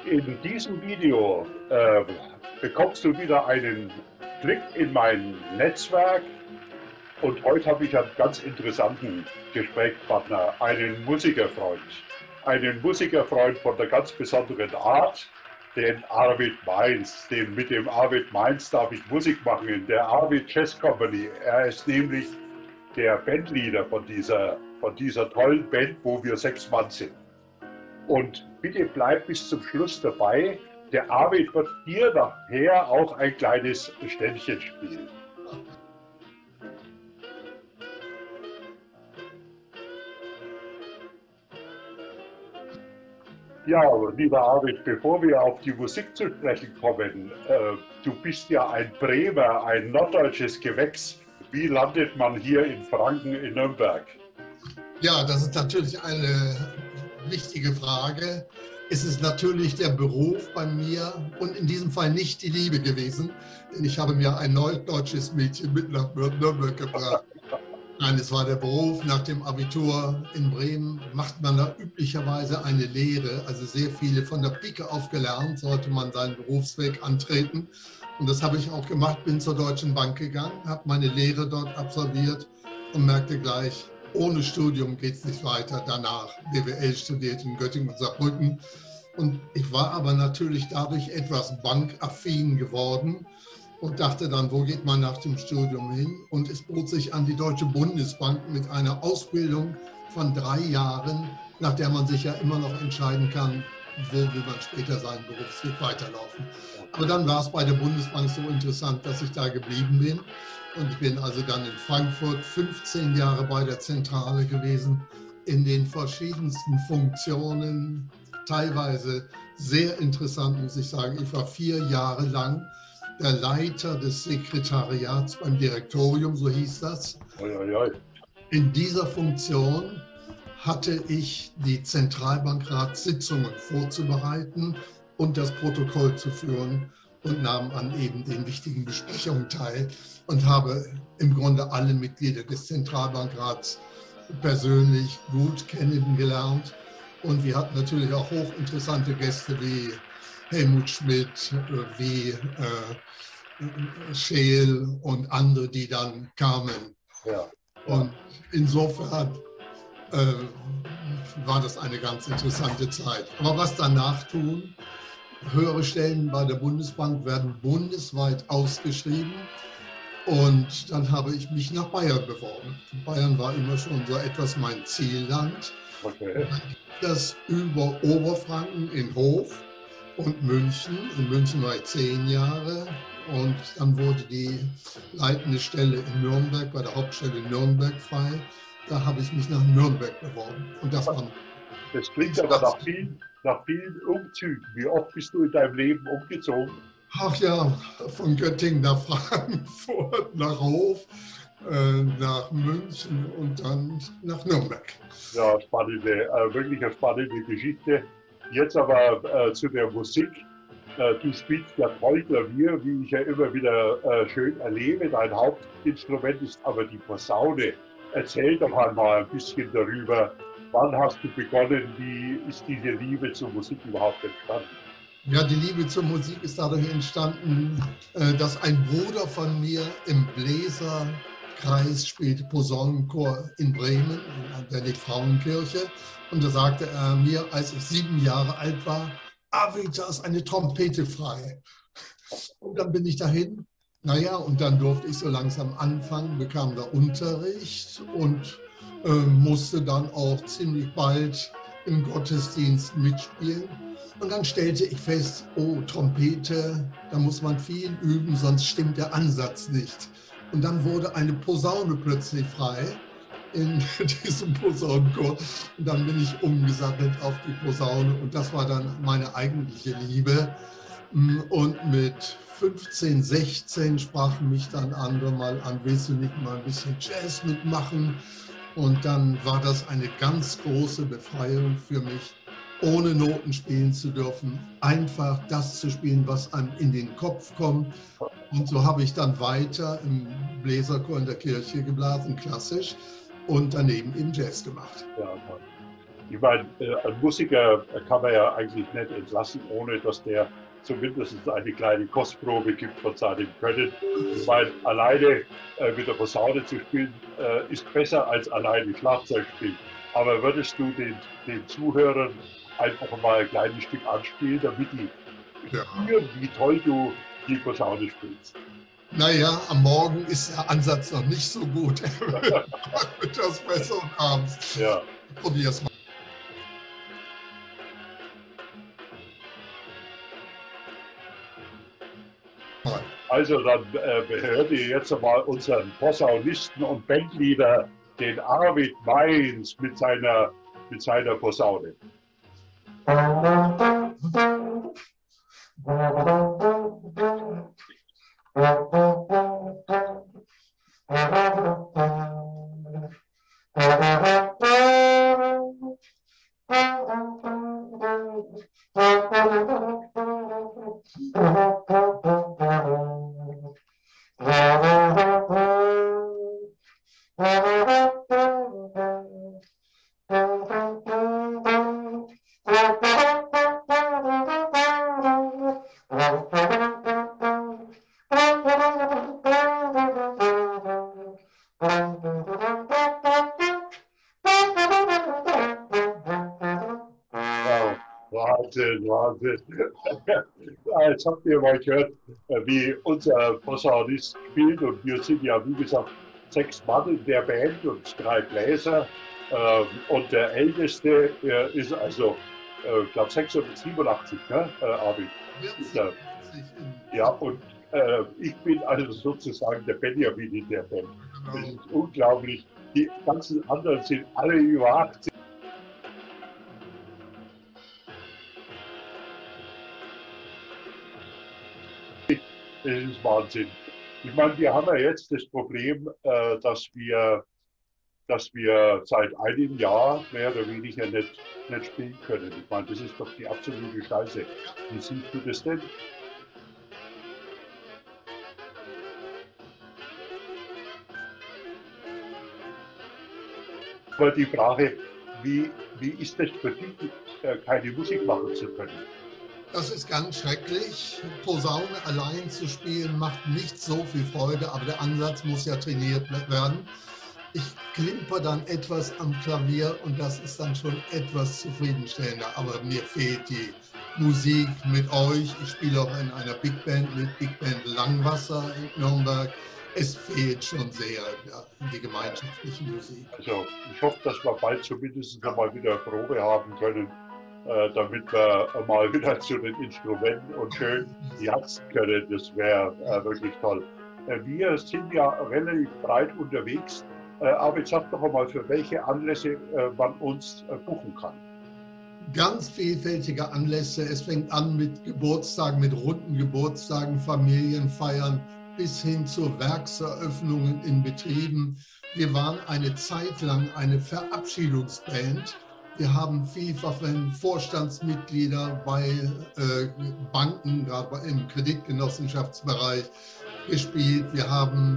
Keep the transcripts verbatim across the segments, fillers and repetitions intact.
In diesem Video äh, bekommst du wieder einen Blick in mein Netzwerk und heute habe ich einen ganz interessanten Gesprächspartner, einen Musikerfreund. Einen Musikerfreund von der ganz besonderen Art, den Arvid Mainz. Den, mit dem Arvid Mainz darf ich Musik machen in der Arvid Jazz Company. Er ist nämlich der Bandleader von dieser, von dieser tollen Band, wo wir sechs Mann sind. Und bitte bleib bis zum Schluss dabei. Der Arvid wird hier nachher auch ein kleines Ständchen spielen. Ja, lieber Arvid, bevor wir auf die Musik zu sprechen kommen, äh, du bist ja ein Bremer, ein norddeutsches Gewächs. Wie landet man hier in Franken, in Nürnberg? Ja, das ist natürlich eine wichtige Frage. Es ist natürlich der Beruf bei mir und in diesem Fall nicht die Liebe gewesen, denn ich habe mir ein norddeutsches Mädchen mit nach Nürnberg gebracht. Nein, es war der Beruf. Nach dem Abitur in Bremen macht man da üblicherweise eine Lehre. Also sehr viele von der Pike auf gelernt, sollte man seinen Berufsweg antreten. Und das habe ich auch gemacht, bin zur Deutschen Bank gegangen, habe meine Lehre dort absolviert und merkte gleich, ohne Studium geht es nicht weiter. Danach B W L studiert in Göttingen und Saarbrücken. Und ich war aber natürlich dadurch etwas bankaffin geworden und dachte dann, wo geht man nach dem Studium hin? Und es bot sich an die Deutsche Bundesbank mit einer Ausbildung von drei Jahren, nach der man sich ja immer noch entscheiden kann, wo will man später seinen Berufsweg weiterlaufen. Aber dann war es bei der Bundesbank so interessant, dass ich da geblieben bin. Und ich bin also dann in Frankfurt fünfzehn Jahre bei der Zentrale gewesen, in den verschiedensten Funktionen, teilweise sehr interessant, muss ich sagen. Ich war vier Jahre lang der Leiter des Sekretariats beim Direktorium, so hieß das. Oi, oi, oi. In dieser Funktion hatte ich die Zentralbankratssitzungen vorzubereiten und das Protokoll zu führen und nahm an eben den wichtigen Besprechungen teil und habe im Grunde alle Mitglieder des Zentralbankrats persönlich gut kennengelernt. Und wir hatten natürlich auch hochinteressante Gäste wie Helmut Schmidt, wie äh, Scheel und andere, die dann kamen. Ja. Und insofern äh, war das eine ganz interessante Zeit. Aber was danach tun? Höhere Stellen bei der Bundesbank werden bundesweit ausgeschrieben. Und dann habe ich mich nach Bayern beworben. Bayern war immer schon so etwas mein Zielland. Okay. Das über Oberfranken in Hof und München. In München war ich zehn Jahre. Und dann wurde die leitende Stelle in Nürnberg, bei der Hauptstelle Nürnberg frei. Da habe ich mich nach Nürnberg beworben. Und das war Das klingt aber nach vielen, nach vielen Umzügen. Wie oft bist du in deinem Leben umgezogen? Ach ja, von Göttingen nach Frankfurt, nach Hof, äh, nach München und dann nach Nürnberg. Ja, spannende, äh, wirklich eine spannende Geschichte. Jetzt aber äh, zu der Musik. Äh, du spielst ja toll Klavier, wie ich ja immer wieder äh, schön erlebe. Dein Hauptinstrument ist aber die Posaune. Erzähl doch einmal ein bisschen darüber. Wann hast du begonnen? Wie ist diese Liebe zur Musik überhaupt entstanden? Ja, die Liebe zur Musik ist dadurch entstanden, dass ein Bruder von mir im Bläserkreis spielte Posaunenchor in Bremen, in der Lichtfrauenkirche. Und da sagte er mir, als ich sieben Jahre alt war, Arvid, da ist eine Trompete frei. Und dann bin ich dahin. Naja, und dann durfte ich so langsam anfangen, bekam da Unterricht und äh, musste dann auch ziemlich bald im Gottesdienst mitspielen. Und dann stellte ich fest, oh, Trompete, da muss man viel üben, sonst stimmt der Ansatz nicht. Und dann wurde eine Posaune plötzlich frei in diesem Posaunenchor. Und dann bin ich umgesattelt auf die Posaune und das war dann meine eigentliche Liebe. Und mit fünfzehn, sechzehn sprachen mich dann andere mal an, willst du nicht mal ein bisschen Jazz mitmachen? Und dann war das eine ganz große Befreiung für mich, ohne Noten spielen zu dürfen, einfach das zu spielen, was einem in den Kopf kommt. Und so habe ich dann weiter im Bläserchor in der Kirche geblasen, klassisch, und daneben eben Jazz gemacht. Ja, Ich meine, ein Musiker kann man ja eigentlich nicht entlassen, ohne dass der zumindest eine kleine Kostprobe gibt von seinem Können. Ich meine, alleine äh, mit der Posaune zu spielen, äh, ist besser als alleine Schlagzeug spielen. Aber würdest du den, den Zuhörern einfach mal ein kleines Stück anspielen, damit die Ja. spüren, wie toll du die Posaune spielst? Naja, am Morgen ist der Ansatz noch nicht so gut. Etwas besser und abends. Ja. Probier's mal. Also dann äh, hört ihr jetzt mal unseren Posaunisten und Bandleader, den Arvid Mainz, mit seiner, mit seiner Posaune. Wahnsinn, Wahnsinn. Jetzt habt ihr mal gehört, wie unser Posaunist spielt, und wir sind ja, wie gesagt, sechs Mann in der Band und drei Bläser. Und der Älteste ist also, ich glaube, sechshundertsiebenundachtzig, ne, Arvid? Ja, ja, und äh, ich bin also sozusagen der Benjamin in der Band. Das ist unglaublich. Die ganzen anderen sind alle über achtzig. Das ist Wahnsinn. Ich meine, wir haben ja jetzt das Problem, äh, dass wir, dass wir seit einem Jahr mehr oder weniger nicht, nicht spielen können. Ich meine, das ist doch die absolute Scheiße. Wie siehst du das denn? Aber die Frage, wie, wie ist das für dich, äh, keine Musik machen zu können? Das ist ganz schrecklich. Posaune allein zu spielen macht nicht so viel Freude, aber der Ansatz muss ja trainiert werden. Ich klimper dann etwas am Klavier und das ist dann schon etwas zufriedenstellender. Aber mir fehlt die Musik mit euch. Ich spiele auch in einer Big Band mit Big Band Langwasser in Nürnberg. Es fehlt schon sehr, ja, die gemeinschaftliche Musik. Also ich hoffe, dass wir bald zumindest noch mal wieder Probe haben können, äh, damit wir mal wieder zu den Instrumenten und schön jatzen können. Das wäre äh, wirklich toll. Äh, wir sind ja relativ breit unterwegs, äh, aber jetzt sag doch einmal, für welche Anlässe äh, man uns äh, buchen kann. Ganz vielfältige Anlässe. Es fängt an mit Geburtstagen, mit runden Geburtstagen, Familienfeiern, bis hin zu Werkseröffnungen in Betrieben. Wir waren eine Zeit lang eine Verabschiedungsband. Wir haben vielfach Vorstandsmitglieder bei äh, Banken, gerade im Kreditgenossenschaftsbereich gespielt. Wir haben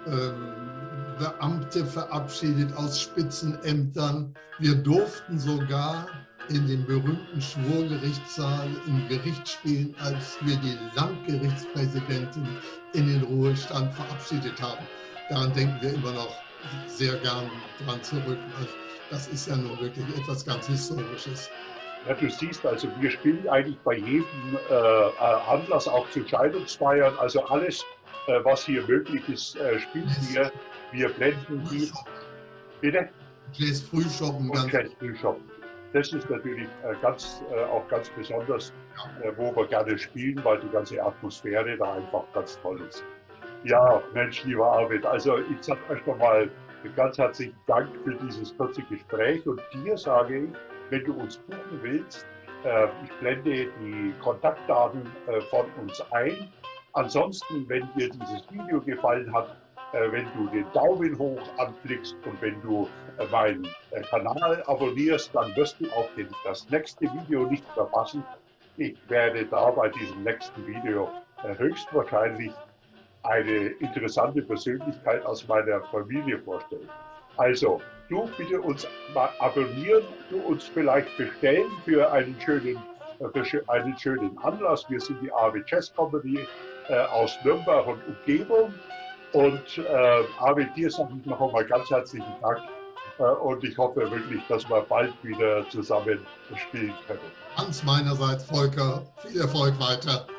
äh, Beamte verabschiedet aus Spitzenämtern. Wir durften sogar in dem berühmten Schwurgerichtssaal im Gericht spielen, als wir die Landgerichtspräsidentin in den Ruhestand verabschiedet haben. Daran denken wir immer noch sehr gern dran zurück. Das ist ja nun wirklich etwas ganz Historisches. Ja, du siehst also, wir spielen eigentlich bei jedem äh, Anlass, auch zu Scheidungsfeiern, also alles, äh, was hier möglich ist, äh, spielen wir. Wir blenden die. Bitte? Jazz Frühschoppen. Und Jazz Frühschoppen. Das ist natürlich äh, ganz, äh, auch ganz besonders, äh, wo wir gerne spielen, weil die ganze Atmosphäre da einfach ganz toll ist. Ja, Mensch, lieber Arvid, also ich sage euch nochmal ganz herzlichen Dank für dieses kurze Gespräch, und dir sage ich, wenn du uns buchen willst, äh, ich blende die Kontaktdaten äh, von uns ein. Ansonsten, wenn dir dieses Video gefallen hat, äh, wenn du den Daumen hoch anklickst und wenn du äh, meinen äh, Kanal abonnierst, dann wirst du auch den, das nächste Video nicht verpassen. Ich werde da bei diesem nächsten Video äh, höchstwahrscheinlich eine interessante Persönlichkeit aus meiner Familie vorstellen. Also, du bitte uns mal abonnieren, du uns vielleicht bestellen für einen schönen, äh, für einen schönen Anlass. Wir sind die A W Jazz Company äh, aus Nürnberg und Umgebung. Und äh, Arvid, dir sage ich noch einmal ganz herzlichen Dank. Äh, und ich hoffe wirklich, dass wir bald wieder zusammen spielen können. Ganz meinerseits, Volker, viel Erfolg weiter.